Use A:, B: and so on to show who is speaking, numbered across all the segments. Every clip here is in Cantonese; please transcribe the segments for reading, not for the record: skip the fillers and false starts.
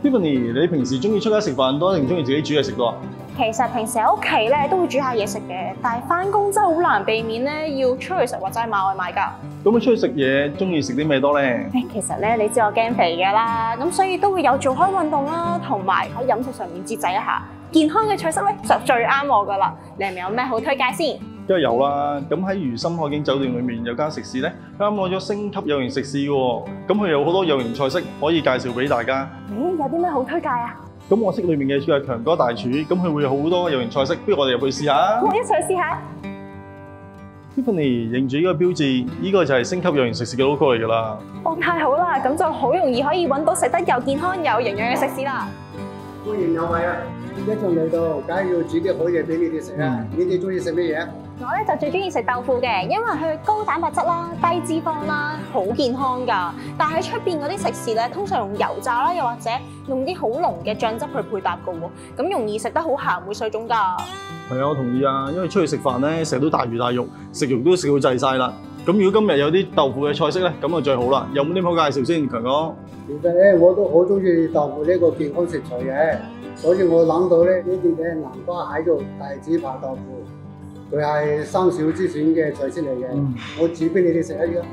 A: Tiffany，你平時中意出街食飯多定中意自己煮嘢食多啊？
B: 其實平時喺屋企咧都會煮下嘢食嘅，但係翻工真係好難避免咧要出去食或者係買外賣㗎。
A: 咁你出去食嘢，中意食啲咩多咧？
B: 其實咧你知我驚肥㗎啦，咁所以都會有做開運動啦，同埋喺飲食上面節制一下。健康嘅菜式咧就最啱我㗎啦。你係咪有咩好推介先？
A: 梗係有啦，咁喺如心海景酒店裏面有間食肆咧，啱攞咗星級有型食肆嘅喎，咁佢有好多有型菜式可以介紹俾大家。
B: 有啲咩好推介啊？
A: 咁我識裏面嘅佢係強哥大廚，咁佢會有好多有型菜式，不如我哋入去試下。
B: 我一齊試下。
A: Tiffany 認住呢個標誌，呢個就係星級有型食肆嘅 logo 嚟㗎啦。
B: 太好啦，咁就好容易可以揾到食得又健康又營養嘅食肆啦。
C: 歡迎兩位啊！一場嚟到，梗係要煮啲好嘢俾你哋食啊！你哋中意食咩嘢？
B: 我咧就最中意食豆腐嘅，因為佢高蛋白質啦、低脂肪啦，好健康㗎。但係喺出邊嗰啲食肆咧，通常用油炸啦，又或者用啲好濃嘅醬汁去配搭㗎喎，咁容易食得好鹹，會水腫㗎。
A: 係啊，我同意啊，因為出去食飯咧，成日都大魚大肉，食肉都食到滯晒啦。咁如果今日有啲豆腐嘅菜式咧，咁就最好啦。有冇啲好介紹先，強哥？
C: 其實咧，我都好中意豆腐呢個健康食材嘅，所以我諗到咧呢啲嘅南瓜蟹肉大紙扒豆腐，佢係三少之選嘅菜式嚟嘅，我煮俾你哋食一啲。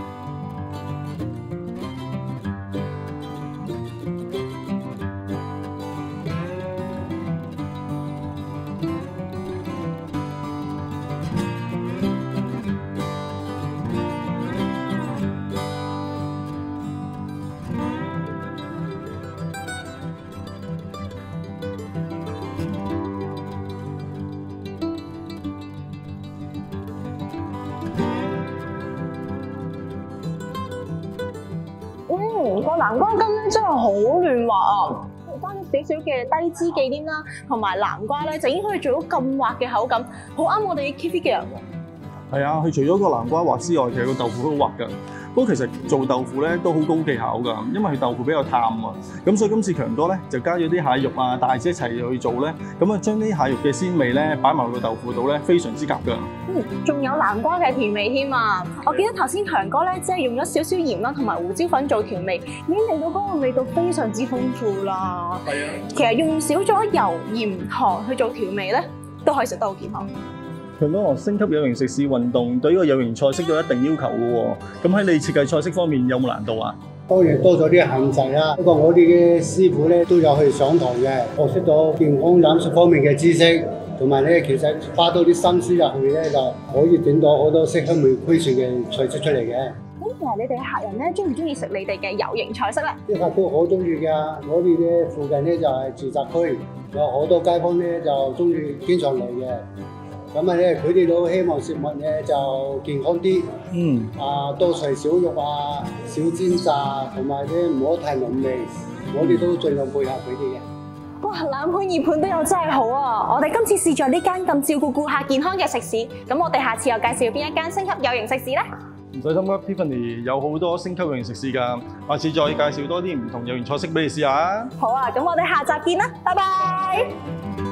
B: 個南瓜根咧真係好嫩滑啊！加咗少少嘅低脂忌廉啦，同埋南瓜咧就已經可以做到咁滑嘅口感，好啱我哋 K F 嘅人喎。
A: 係啊，佢除咗個南瓜滑之外，其實個豆腐都好滑㗎。不過其實做豆腐咧都好高技巧㗎，因為佢豆腐比較淡啊。咁所以今次強哥咧就加咗啲蟹肉啊、帶子一齊去做咧，咁啊將啲蟹肉嘅鮮味咧擺埋落個豆腐度咧，非常之夾㗎。
B: 仲有南瓜嘅甜味添啊！我記得頭先強哥咧即係用咗少少鹽啦，同埋胡椒粉做調味，已經令到嗰個味道非常之豐富啦。係啊，其實用少咗油、鹽、糖去做調味咧，都可以食得好健康。
A: 強哥，星級有型食肆運動對呢個有型菜式都有一定要求嘅喎。咁喺你設計菜式方面有冇難度啊？
C: 當然多咗啲限制啦，不過我哋嘅師傅咧都有去上堂嘅，學識咗健康飲食方面嘅知識，同埋咧其實花多啲心思入去咧，就可以整到好多色香味俱全嘅菜式出嚟嘅。
B: 咁其實你哋嘅客人咧中唔中意食你哋嘅有型菜式咧？
C: 啲客都好中意㗎，我哋嘅附近咧就係住宅區，有好多街坊咧就中意經常嚟嘅。咁啊咧，佢哋都希望食物咧就健康啲，多除少肉啊，少煎炸，同埋咧唔好太濃味，我哋都盡量配合佢哋嘅。
B: 哇，冷盤熱盤都有真係好啊！我哋今次試咗呢間咁照顧顧客健康嘅食肆，咁我哋下次又介紹邊一間星級有型食肆咧？
A: 唔使心急 ，Tiffany 有好多星級有型食肆㗎，下次再介紹多啲唔同有型菜式俾你試下啊！
B: 好啊，咁我哋下集見啦，拜拜。